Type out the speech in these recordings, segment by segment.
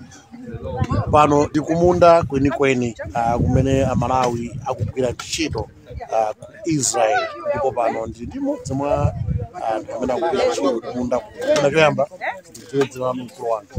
Pano tikumunda kweni kumene aMalawi akugwira ntchito Israel ndipo pano ndimo zomwe amene akugwira ntchito kumunda kuna choyamba ndizodzera mkulu wanga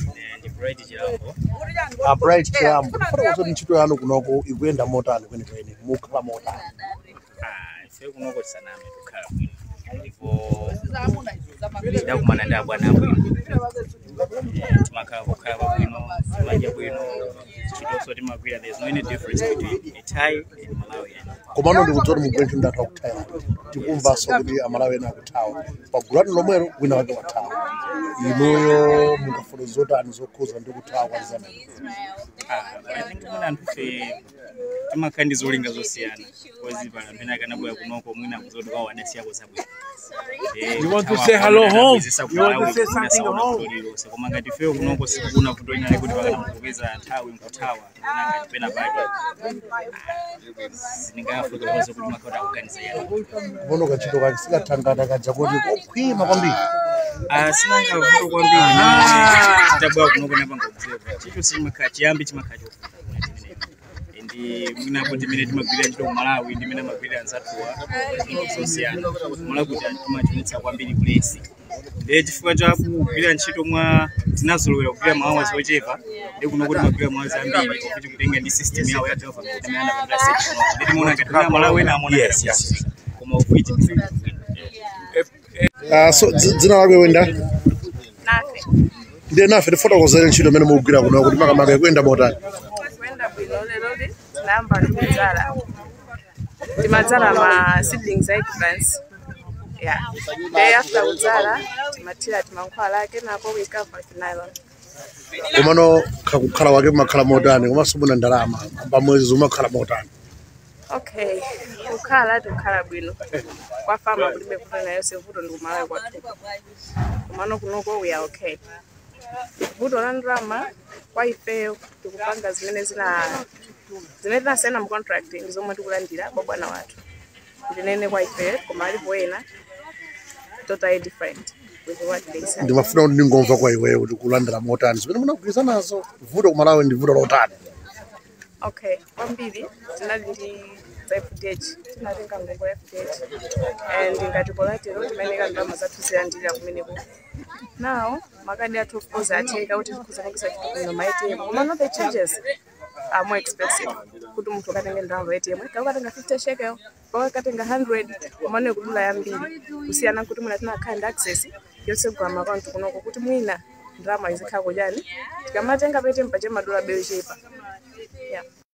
Bright Chilambo kuti ntchito yanu kunoko ikuyenda motani kweni mukhala motani ife kunoko tisaname kukhala bwino ndipo ndakumana ndi abwana bwino timakhala kukhala bwino timadya bwino ntchito timagwira. There's no any difference between a Thai and Malawian. komano ndikudzoti mugwenthu ndatha kuthawa tikumvaso kuti aMalawian akuthawa pagulani lomwero wina wake wathawa inuyo mungafuna zotani zokhuza ndi kuthawa kwa Zambia. I think mwina anthufe timakhala ndi zolinga zosiyana kwezi pala amene akanabwera kunoko mwina kuzoti kwawo adasiyako zabwino. You want to say hello home? You want to say something home? Koma ngati fewo kunoko sikuna kuti onyale kuti pakanamukupeza nthawi nkuthawa kuna ngati pena pake sindingafotokoze kuti makauta akuganiza yana Bono kachito kake sikathangata kaja kuti kokhwima kwambiri. Sinanga vuto kwambiri tabwa kunoko napanga observe chicho simakhala chiyambi chimakhala chofuta ndi mwina kuti mene timagwira ntchito Malawi ndi mene amagwira anzathuwa sosiyana Malawi kuti timachitsa kwambiri kulesi ndi chifukwa cha kugwira ntchito mwa tinazolowera kugwira mawa zochepa ndi kuno kuti magwira mawa ambiri kuti kutenga ndi system yawo ya telephone kuti mene anapanga system ndi timaona ngati Malawi na amona yes koma ufuiti So dzina lake wenda Nafe. ndiye nafe tifotokozere ntchito mene mukugwira kuno kuti makamaka ikuyenda motani. Kwenda bwino lero namba ndikudzala. Timadzala ma seedlings eggplants. Yeah. Day after kudzala timathira timankhwala kenako we cover with nylon. Komano kakukhala wake makhala motani komanso muna ndalama pamwezi umakhala motani. Okay. Ukhala bwino. Kwa farmer kulibe kufuna yose vuto ndikumalawi kwathu. Komano kunoko we are okay. Vuto la ndalama kwa ifeyo tikupanga zimene zina sena mu contract ndizomwe tikulandira kwa bwana wathu. Ndinene kwa ifeyo koma alipo ena totally different with what they say. Ndimafuna kuti ndingomva kwa iweyo kuti kulandira motani zimene munagwirizana nazo vuto kumalawi ndi vuto lotani. Okay, kwambiri tinali ndi FDH tinatenga ngombo ya FDH and ngati kolatero timayenera ndalama zathu zilandira kumeneko. Now makadi athu of course atheka kuti tikuzamangisa chitokano ma ATM koma no the charges are more expensive kuti munthu akatenga ndalama ATM katenga 50 shekel katenga 100 koma ne kudula yambiri kusiyana kuti mwina tinakhala access yose kwa account kunoko kuti mwina ndalama izikhala kujani tikamatenga pa ATM pache madola beyo chepa. Yeah.